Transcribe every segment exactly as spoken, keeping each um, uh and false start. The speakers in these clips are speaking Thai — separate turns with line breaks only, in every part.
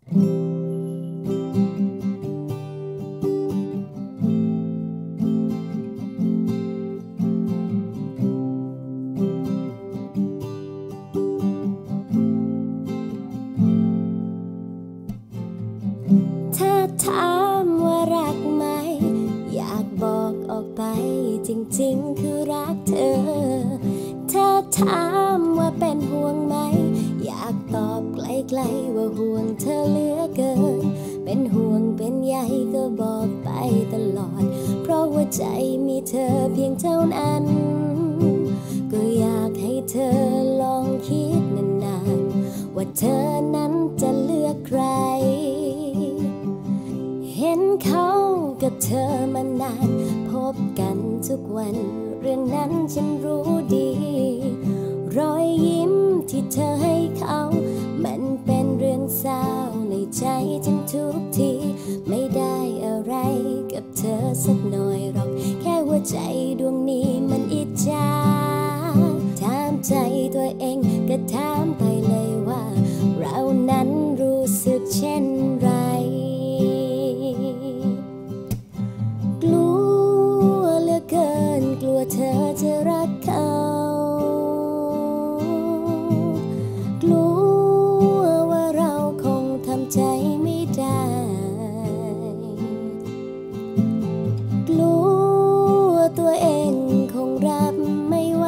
ถ้าถามว่ารักไหมอยากบอกออกไปจริงๆคือรักเธอถ้าถามว่าเป็นห่วงไหมอยากตอบไกลๆว่าห่วงเธอเหลือเกินเป็นห่วงเป็นใยก็บอกไปตลอดเพราะว่าใจมีเธอเพียงเท่านั้นก็อยากให้เธอลองคิดนานๆว่าเธอนั้นจะเลือกใครเห็นเขากับเธอมานานพบกันทุกวันเรื่องนั้นฉันรู้ดีรอยยิ้มที่เธอให้เขามันเป็นเรื่องเศร้าในใจฉันทุกทีไม่ได้อะไรกับเธอสักหน่อยหรอกแค่หัวใจดวงนี้มันอิจฉาถามใจตัวเองก็ถามไปเลยว่าเรานั้นรู้สึกเช่นไรกลัวเหลือเกินกลัวเธอจะรักเขากลัวว่าเราคงทำใจไม่ได้กลัวตัวเองคงรับไม่ไหว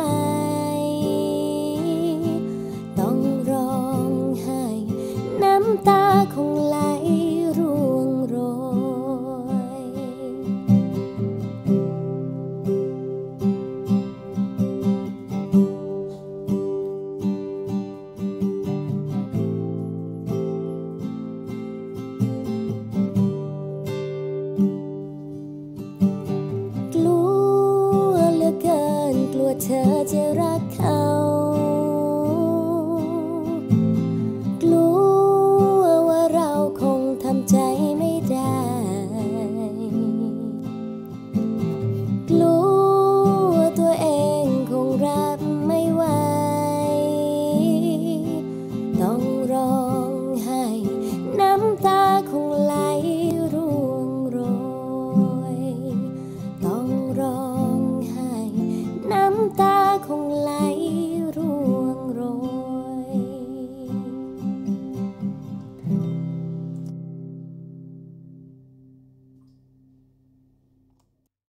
ต้องร้องไห้น้ำตาคง